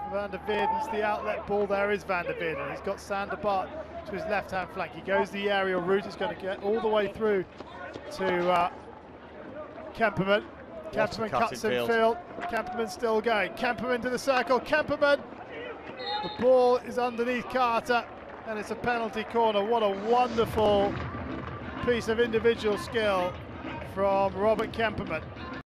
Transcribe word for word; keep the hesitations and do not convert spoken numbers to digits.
Van der Veerden's the outlet ball. There is Van der Veerden. He's got Sanderbart to his left-hand flank. He goes the aerial route. He's going to get all the way through to uh, Kemperman. Kemperman cuts in field. field. Kemperman still going. Kemperman to the circle. Kemperman. The ball is underneath Carter, and it's a penalty corner. What a wonderful piece of individual skill from Robert Kemperman.